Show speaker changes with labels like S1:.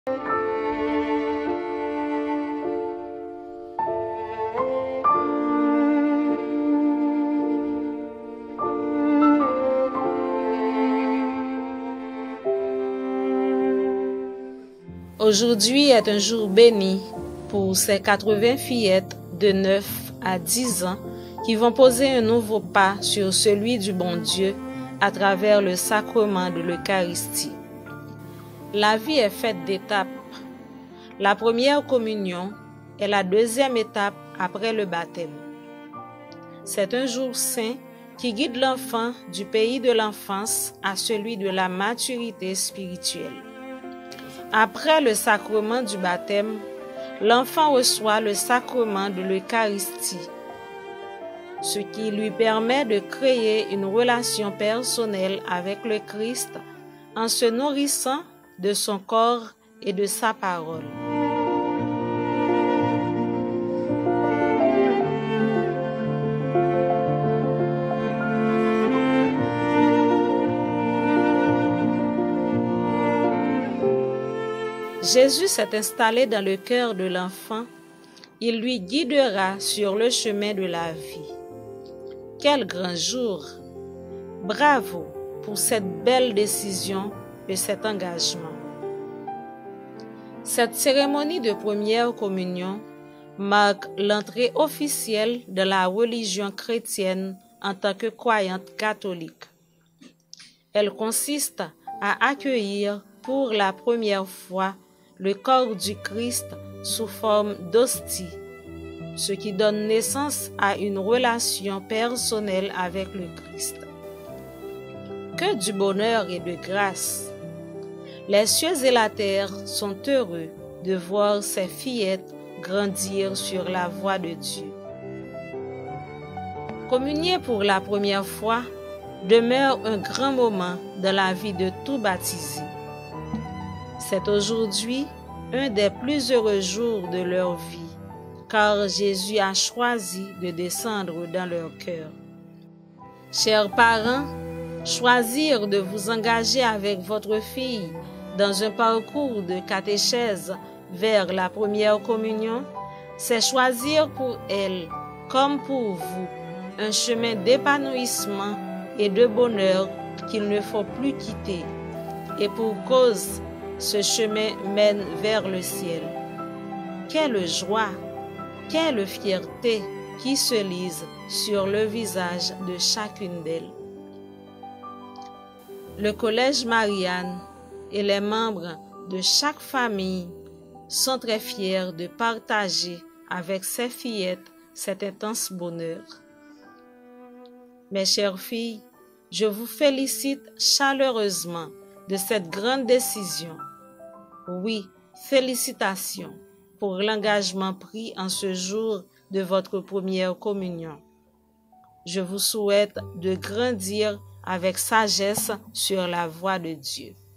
S1: Aujourd'hui est un jour béni pour ces 80 fillettes de 9 à 10 ans qui vont poser un nouveau pas sur celui du bon Dieu à travers le sacrement de l'Eucharistie. La vie est faite d'étapes. La première communion est la deuxième étape après le baptême. C'est un jour saint qui guide l'enfant du pays de l'enfance à celui de la maturité spirituelle. Après le sacrement du baptême, l'enfant reçoit le sacrement de l'Eucharistie, ce qui lui permet de créer une relation personnelle avec le Christ en se nourrissant de son corps et de sa parole. Jésus s'est installé dans le cœur de l'enfant. Il lui guidera sur le chemin de la vie. Quel grand jour! Bravo pour cette belle décision et cet engagement. Cette cérémonie de première communion marque l'entrée officielle de la religion chrétienne en tant que croyante catholique. Elle consiste à accueillir pour la première fois le corps du Christ sous forme d'hostie, ce qui donne naissance à une relation personnelle avec le Christ. Que du bonheur et de grâce! Les cieux et la terre sont heureux de voir ces fillettes grandir sur la voie de Dieu. Communier pour la première fois demeure un grand moment dans la vie de tout baptisé. C'est aujourd'hui un des plus heureux jours de leur vie, car Jésus a choisi de descendre dans leur cœur. Chers parents, choisir de vous engager avec votre fille dans un parcours de catéchèse vers la première communion, c'est choisir pour elle, comme pour vous, un chemin d'épanouissement et de bonheur qu'il ne faut plus quitter. Et pour cause, ce chemin mène vers le ciel. Quelle joie, quelle fierté qui se lise sur le visage de chacune d'elles. Le Collège Marianne et les membres de chaque famille sont très fiers de partager avec ces fillettes cet intense bonheur. Mes chères filles, je vous félicite chaleureusement de cette grande décision. Oui, félicitations pour l'engagement pris en ce jour de votre première communion. Je vous souhaite de grandir avec sagesse sur la voie de Dieu.